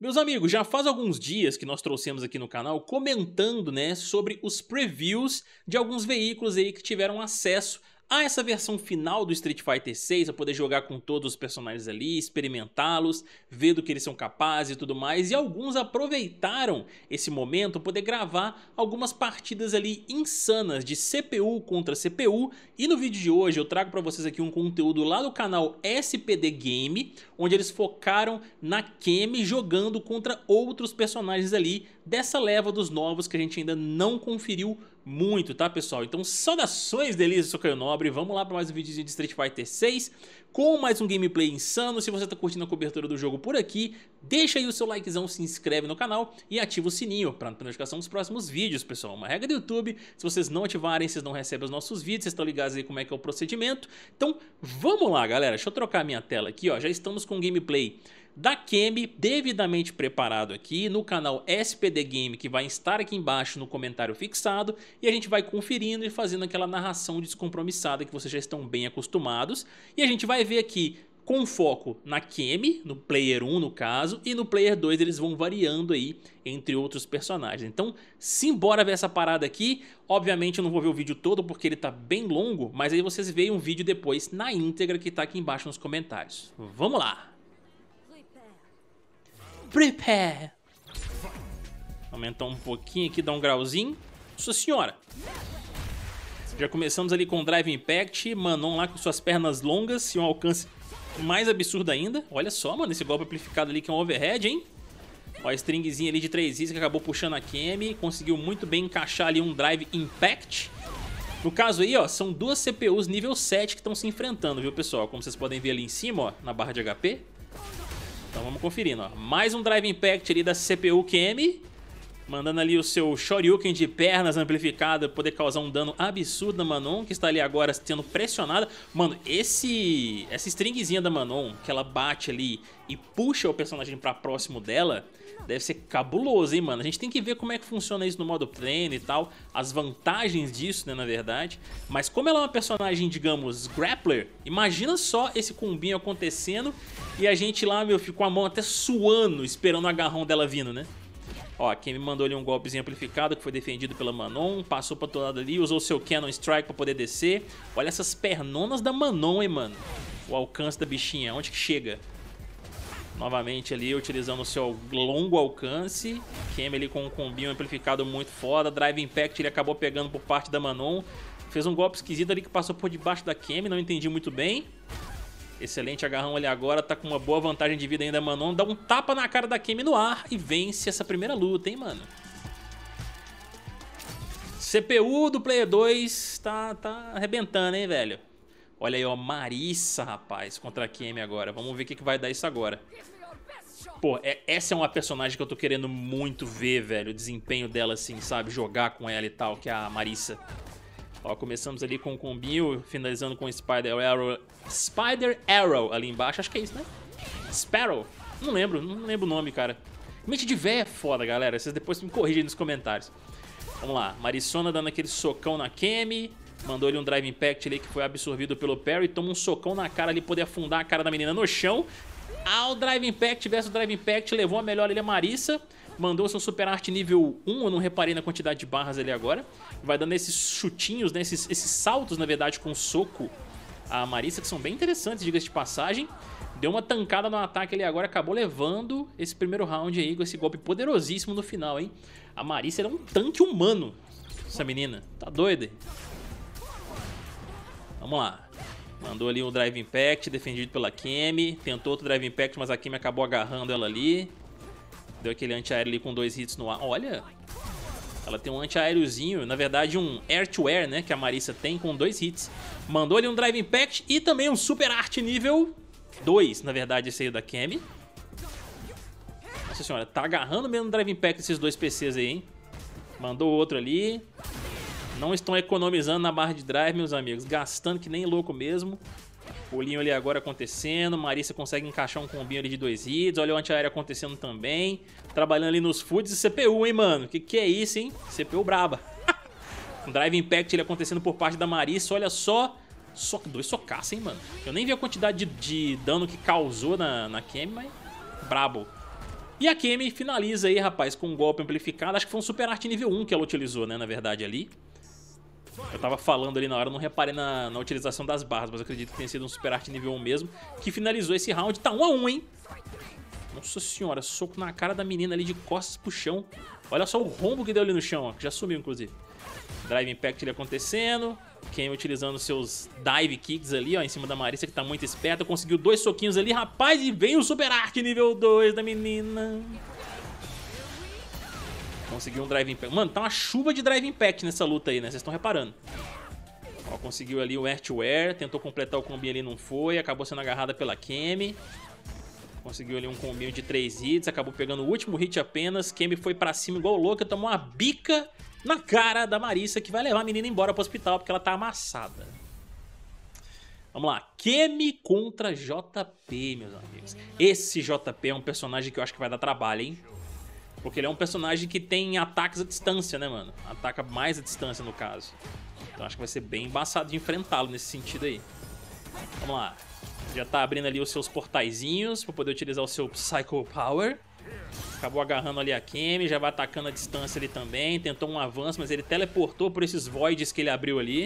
Meus amigos, já faz alguns dias que nós trouxemos aqui no canal comentando, né, sobre os previews de alguns veículos aí que tiveram acesso a essa versão final do Street Fighter 6, a poder jogar com todos os personagens ali, experimentá-los, ver do que eles são capazes e tudo mais, e alguns aproveitaram esse momento para poder gravar algumas partidas ali insanas de CPU contra CPU, e no vídeo de hoje eu trago para vocês aqui um conteúdo lá do canal SPD Game, onde eles focaram na Cammy jogando contra outros personagens ali dessa leva dos novos que a gente ainda não conferiu muito, tá, pessoal? Então, saudações delícias, eu sou Caio Nobre, vamos lá para mais um vídeo de Street Fighter 6 com mais um gameplay insano. Se você tá curtindo a cobertura do jogo por aqui, deixa aí o seu likezão, se inscreve no canal e ativa o sininho para notificação dos próximos vídeos, pessoal. Uma regra do YouTube, se vocês não ativarem, vocês não recebem os nossos vídeos, vocês estão ligados aí como é que é o procedimento. Então, vamos lá, galera, deixa eu trocar a minha tela aqui, ó, já estamos com o gameplay da Cammy devidamente preparado aqui no canal SPD Game, que vai estar aqui embaixo no comentário fixado, e a gente vai conferindo e fazendo aquela narração descompromissada que vocês já estão bem acostumados, e a gente vai ver aqui com foco na Cammy, no Player 1 no caso, e no Player 2 eles vão variando aí entre outros personagens. Então, simbora ver essa parada aqui. Obviamente eu não vou ver o vídeo todo porque ele tá bem longo, mas aí vocês veem um vídeo depois na íntegra que tá aqui embaixo nos comentários. Vamos lá! Prepare. Aumentar um pouquinho aqui, dar um grauzinho. Nossa senhora. Já começamos ali com o Drive Impact. Manon lá com suas pernas longas e um alcance mais absurdo ainda. Olha só, mano, esse golpe amplificado ali que é um overhead, hein? Ó, a stringzinha ali de 3 hits que acabou puxando a Cammy. Conseguiu muito bem encaixar ali um Drive Impact. No caso aí, ó, são duas CPUs nível 7 que estão se enfrentando, viu, pessoal? Como vocês podem ver ali em cima, ó, na barra de HP. Então vamos conferindo, ó. Mais um Drive Impact ali da CPU Cammy, mandando ali o seu Shoryuken de pernas amplificado para poder causar um dano absurdo na Manon, que está ali agora sendo pressionada. Mano, essa stringzinha da Manon, que ela bate ali e puxa o personagem para próximo dela, deve ser cabuloso, hein, mano? A gente tem que ver como é que funciona isso no modo treino e tal, as vantagens disso, né, na verdade. Mas como ela é uma personagem, digamos, grappler, imagina só esse combinho acontecendo e a gente lá, meu filho, com a mão até suando, esperando o agarrão dela vindo, né? Ó, quem me mandou ali um golpezinho amplificado que foi defendido pela Manon, passou pra todo lado ali, usou seu Cannon Strike pra poder descer. Olha essas pernonas da Manon, hein, mano? O alcance da bichinha, onde que chega? Novamente ali, utilizando o seu longo alcance. Cammy ali com um combinho amplificado muito foda. Drive Impact ele acabou pegando por parte da Manon. Fez um golpe esquisito ali que passou por debaixo da Cammy, não entendi muito bem. Excelente agarrão ali agora, tá com uma boa vantagem de vida ainda a Manon. Dá um tapa na cara da Cammy no ar e vence essa primeira luta, hein, mano. CPU do Player 2 tá arrebentando, hein, velho. Olha aí, ó, Marissa, rapaz, contra a Cammy agora. Vamos ver o que vai dar isso agora. Pô, essa é uma personagem que eu tô querendo muito ver, velho. O desempenho dela, assim, sabe? Jogar com ela e tal, que é a Marissa. Ó, começamos ali com o combinho, finalizando com o Spider Arrow ali embaixo. Acho que é isso, né? Sparrow. Não lembro o nome, cara. Mente de véia é foda, galera. Vocês depois me corrigem nos comentários. Vamos lá, Marissona dando aquele socão na Cammy. Mandou ele um Drive Impact ali que foi absorvido pelo parry. Toma um socão na cara ali, poder afundar a cara da menina no chão. Ao Drive Impact versus Drive Impact, levou a melhor ali a Marissa. Mandou seu Super Art nível 1, eu não reparei na quantidade de barras ali agora. Vai dando esses chutinhos, né, esses saltos, na verdade, com soco a Marissa, que são bem interessantes, diga-se de passagem. Deu uma tancada no ataque ali agora, acabou levando esse primeiro round aí com esse golpe poderosíssimo no final, hein. A Marissa era um tanque humano, essa menina, tá doida. Vamos lá. Mandou ali um Drive Impact, defendido pela Cammy. Tentou outro Drive Impact, mas a Cammy acabou agarrando ela ali. Deu aquele antiaéreo ali com 2 hits no ar. Olha, ela tem um antiaériozinho, na verdade um air-to-air, né, que a Marissa tem com 2 hits. Mandou ali um Drive Impact e também um Super Art nível 2, na verdade esse aí da Cammy. Nossa senhora, tá agarrando mesmo o Drive Impact esses dois PCs aí, hein. Mandou outro ali. Não estão economizando na barra de drive, meus amigos, gastando que nem louco mesmo. Pulinho ali agora acontecendo, Marissa consegue encaixar um combinho ali de 2 hits, olha o antiaéreo acontecendo também. Trabalhando ali nos foods e CPU, hein, mano, que é isso, hein, CPU braba. Um Drive Impact ele acontecendo por parte da Marissa, olha só. 2 socaços, hein, mano. Eu nem vi a quantidade de dano que causou na Cammy, mas brabo. E a Kemi finaliza aí, rapaz, com um golpe amplificado. Acho que foi um Super Arte nível 1 que ela utilizou, né, na verdade, ali. Eu tava falando ali na hora, não reparei na utilização das barras, mas eu acredito que tenha sido um Super Arte nível 1 mesmo, que finalizou esse round. Tá 1 a 1, hein? Nossa senhora, soco na cara da menina ali de costas pro chão. Olha só o rombo que deu ali no chão, ó, que já sumiu, inclusive. Drive Impact ali acontecendo. Kemi utilizando seus dive kicks ali, ó, em cima da Marisa, que tá muito esperta. Conseguiu 2 soquinhos ali, rapaz, e vem o Super Arte nível 2 da menina. Conseguiu um Drive Impact. Mano, tá uma chuva de Drive Impact nessa luta aí, né? Vocês estão reparando. Ó, conseguiu ali o Air to Air, tentou completar o combinho ali, não foi. Acabou sendo agarrada pela Kemi. Conseguiu ali um combinho de 3 hits, acabou pegando o último hit apenas. Kemi foi pra cima igual louca, tomou uma bica na cara da Marisa, que vai levar a menina embora pro hospital porque ela tá amassada. Vamos lá, Kemi contra JP, meus amigos. Esse JP é um personagem que eu acho que vai dar trabalho, hein? Porque ele é um personagem que tem ataques à distância, né, mano? Ataca mais à distância, no caso. Então acho que vai ser bem embaçado de enfrentá-lo nesse sentido aí. Vamos lá. Já tá abrindo ali os seus portaizinhos pra poder utilizar o seu Psycho Power. Acabou agarrando ali a Kemi, já vai atacando a distância ali também. Tentou um avanço, mas ele teleportou por esses voids que ele abriu ali.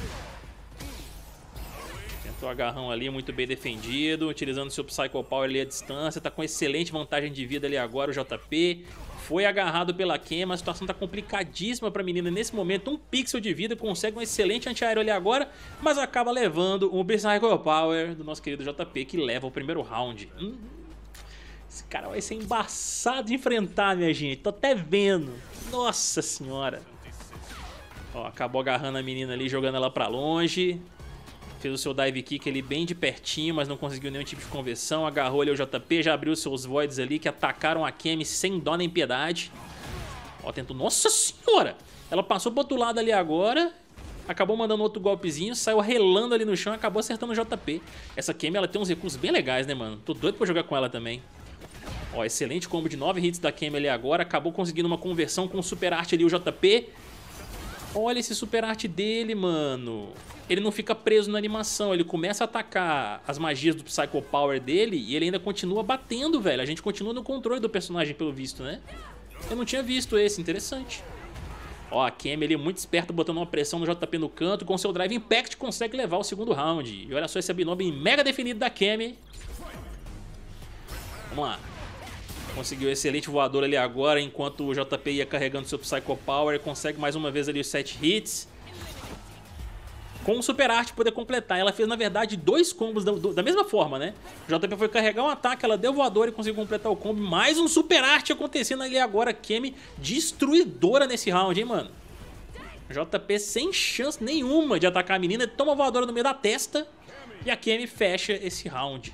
Tentou agarrão ali, muito bem defendido. Utilizando o seu Psycho Power ali à distância. Tá com excelente vantagem de vida ali agora o JP. Foi agarrado pela Kemi, a situação tá complicadíssima pra menina nesse momento. 1 pixel de vida, consegue um excelente antiaéreo ali agora, mas acaba levando o Psycho Power do nosso querido JP, que leva o primeiro round. Esse cara vai ser embaçado de enfrentar, minha gente. Tô até vendo. Nossa senhora. Ó, acabou agarrando a menina ali, jogando ela pra longe. Fez o seu dive kick ali bem de pertinho, mas não conseguiu nenhum tipo de conversão. Agarrou ali o JP, já abriu seus voids ali que atacaram a Kemi sem dó nem piedade. Ó, tentou... Nossa senhora! Ela passou pro outro lado ali agora. Acabou mandando outro golpezinho, saiu relando ali no chão e acabou acertando o JP. Essa Kemi, ela tem uns recursos bem legais, né, mano? Tô doido pra jogar com ela também. Ó, excelente combo de 9 hits da Kemi ali agora. Acabou conseguindo uma conversão com o Super Arte ali, o JP. Olha esse Super Arte dele, mano. Ele não fica preso na animação, ele começa a atacar as magias do Psycho Power dele e ele ainda continua batendo, velho. A gente continua no controle do personagem, pelo visto, né? Eu não tinha visto esse, interessante. Ó, a Kemi ali muito esperta, botando uma pressão no JP no canto. Com seu Drive Impact consegue levar o segundo round. E olha só esse Abinobi mega definido da Kemi. Vamos lá. Conseguiu excelente voador ali agora, enquanto o JP ia carregando seu Psycho Power. Consegue mais uma vez ali os 7 hits. Com o Super Arte poder completar. Ela fez, na verdade, 2 combos da mesma forma, né? O JP foi carregar um ataque, ela deu voador e conseguiu completar o combo. Mais um Super Arte acontecendo ali agora. Kemi destruidora nesse round, hein, mano? JP sem chance nenhuma de atacar a menina. Toma a voadora no meio da testa. E a Kemi fecha esse round.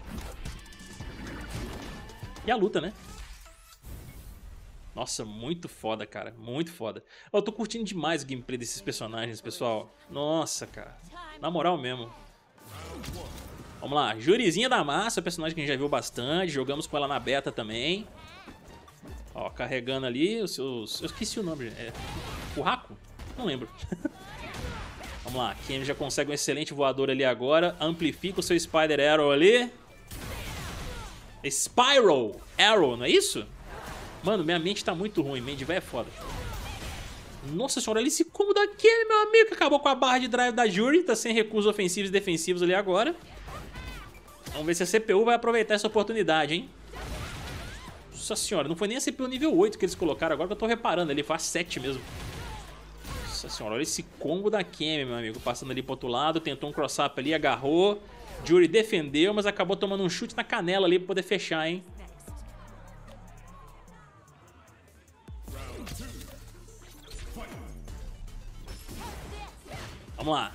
E a luta, né? Nossa, muito foda, cara. Muito foda. Eu tô curtindo demais o gameplay desses personagens, pessoal. Nossa, cara. Na moral mesmo. Vamos lá. Jurizinha da Massa, personagem que a gente já viu bastante. Jogamos com ela na beta também. Ó, carregando ali os seus... Eu esqueci o nome. É... Curraco? Não lembro. Vamos lá. Kemi já consegue um excelente voador ali agora. Amplifica o seu Spider Arrow ali. Spiral Arrow, não é isso? Mano, minha mente tá muito ruim. Mente velho é foda. Nossa senhora, olha esse combo da Kemi, meu amigo, que acabou com a barra de drive da Yuri. Tá sem recursos ofensivos e defensivos ali agora. Vamos ver se a CPU vai aproveitar essa oportunidade, hein? Nossa senhora, não foi nem a CPU nível 8 que eles colocaram. Agora que eu tô reparando, ele faz 7 mesmo. Nossa senhora, olha esse combo da Kemi, meu amigo. Passando ali pro outro lado, tentou um cross-up ali, agarrou. Yuri defendeu, mas acabou tomando um chute na canela ali pra poder fechar, hein? Vamos lá.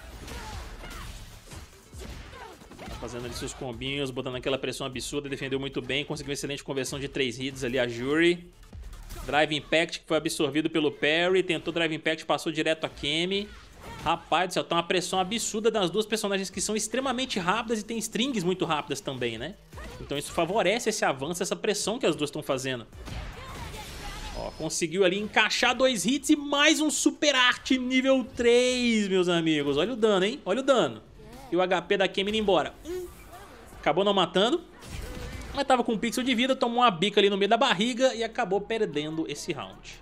Tá fazendo ali seus combinhos, botando aquela pressão absurda, defendeu muito bem, conseguiu uma excelente conversão de 3 hits ali a Yuri. Drive Impact que foi absorvido pelo Parry, tentou Drive Impact, passou direto a Kemi. Rapaz do céu, tá uma pressão absurda das duas personagens que são extremamente rápidas e tem strings muito rápidas também, né? Então isso favorece esse avanço, essa pressão que as duas estão fazendo. Ó, conseguiu ali encaixar 2 hits e mais um Super Arte nível 3, meus amigos. Olha o dano, hein? Olha o dano. E o HP da Kemi indo embora. Acabou não matando. Mas tava com um pixel de vida, tomou uma bica ali no meio da barriga e acabou perdendo esse round.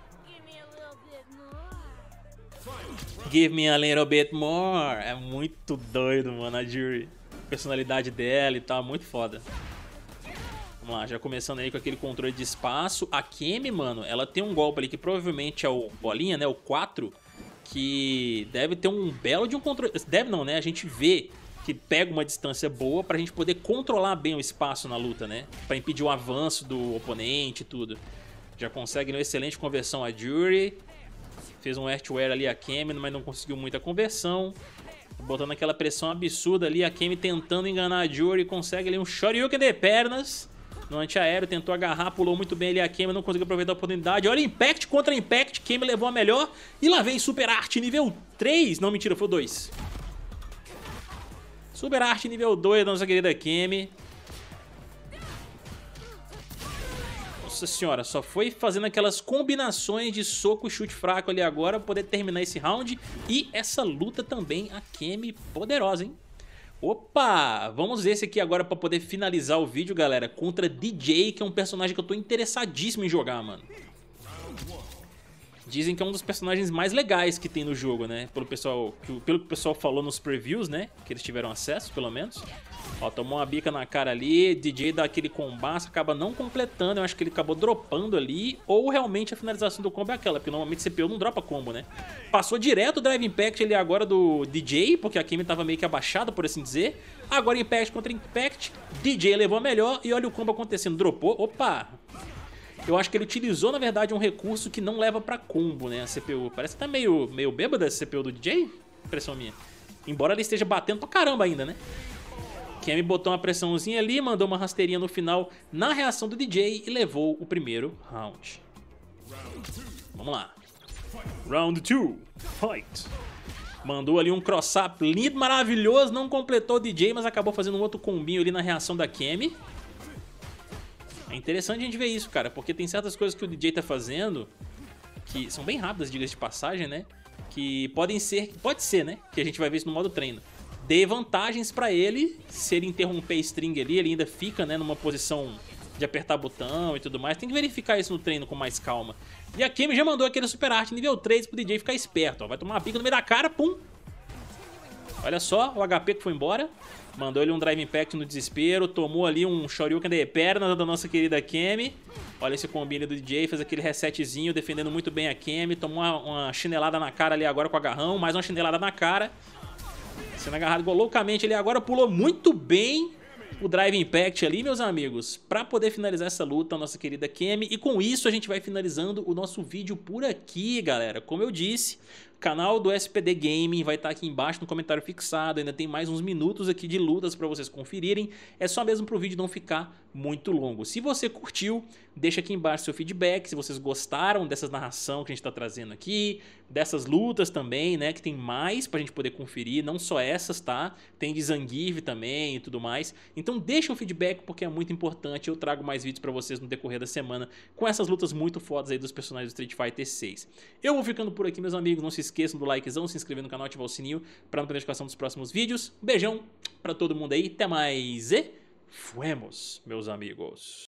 Give me a little bit more. É muito doido, mano, a Juri. A personalidade dela e tal, muito foda. Vamos lá, já começando aí com aquele controle de espaço. A Kemi, mano, ela tem um golpe ali que provavelmente é o bolinha, né, o 4, que deve ter um belo de um controle... Deve não, né? A gente vê que pega uma distância boa pra gente poder controlar bem o espaço na luta, né? Pra impedir o avanço do oponente e tudo. Já consegue uma excelente conversão a Juri. Fez um airware ali a Kemi, mas não conseguiu muita conversão. Botando aquela pressão absurda ali, a Kemi tentando enganar a Juri. Consegue ali um Shoryuken de pernas. No antiaéreo, tentou agarrar, pulou muito bem ali a Kemi, não conseguiu aproveitar a oportunidade. Olha, Impact contra Impact, Kemi levou a melhor. E lá vem Super Art nível 3. Não, mentira, foi o 2. Super Art nível 2 da nossa querida Kemi. Nossa senhora, só foi fazendo aquelas combinações de soco e chute fraco ali agora pra poder terminar esse round. E essa luta também, a Kemi poderosa, hein? Opa, vamos ver esse aqui agora pra poder finalizar o vídeo, galera, contra DJ, que é um personagem que eu tô interessadíssimo em jogar, mano. Dizem que é um dos personagens mais legais que tem no jogo, né? Pelo que o pessoal falou nos previews, né? Que eles tiveram acesso, pelo menos. Ó, tomou uma bica na cara ali, DJ dá aquele combaço, acaba não completando, eu acho que ele acabou dropando ali, ou realmente a finalização do combo é aquela, porque normalmente CPU não dropa combo, né? Passou direto o Drive Impact ali agora do DJ, porque a Kemi tava meio que abaixada, por assim dizer. Agora Impact contra Impact, DJ levou a melhor e olha o combo acontecendo, dropou, opa! Eu acho que ele utilizou, na verdade, um recurso que não leva pra combo, né, a CPU. Parece que tá meio bêbada essa CPU do DJ, impressão minha. Embora ele esteja batendo pra caramba ainda, né? Kemi botou uma pressãozinha ali, mandou uma rasteirinha no final na reação do DJ e levou o primeiro round. Vamos lá. Round 2. Fight. Mandou ali um cross-up lindo, maravilhoso, não completou o DJ, mas acabou fazendo um outro combinho ali na reação da Kemi. É interessante a gente ver isso, cara, porque tem certas coisas que o DJ tá fazendo que são bem rápidas, diga-se de passagem, né? Que pode ser, né? Que a gente vai ver isso no modo treino. Dê vantagens pra ele, se ele interromper a string ali, ele ainda fica, né, numa posição de apertar botão e tudo mais. Tem que verificar isso no treino com mais calma. E a Kemi já mandou aquele Super Art nível 3 pro DJ ficar esperto, ó. Vai tomar uma pica no meio da cara, pum. Olha só, o HP que foi embora. Mandou ele um Drive Impact no desespero. Tomou ali um Shoryuken de perna da nossa querida Kemi. Olha esse combine do DJ, fez aquele resetzinho, defendendo muito bem a Kemi. Tomou uma chinelada na cara ali agora com o agarrão. Mais uma chinelada na cara. Sendo agarrado loucamente ali agora. Pulou muito bem o Drive Impact ali, meus amigos, pra poder finalizar essa luta, a nossa querida Kemi. E com isso a gente vai finalizando o nosso vídeo por aqui, galera. Como eu disse, o canal do SPD Gaming vai estar aqui embaixo no comentário fixado. Ainda tem mais uns minutos aqui de lutas pra vocês conferirem. É só mesmo pro vídeo não ficar muito longo. Se você curtiu, deixa aqui embaixo seu feedback. Se vocês gostaram dessa narração que a gente tá trazendo aqui, dessas lutas também, né, que tem mais pra gente poder conferir, não só essas, tá? Tem de Zangief também e tudo mais. Então deixa um feedback porque é muito importante. Eu trago mais vídeos pra vocês no decorrer da semana com essas lutas muito fodas aí dos personagens do Street Fighter 6. Eu vou ficando por aqui, meus amigos. Não se esqueçam do likezão, se inscrever no canal e ativar o sininho para não perder a notificação dos próximos vídeos. Um beijão pra todo mundo aí. Até mais e fuemos, meus amigos.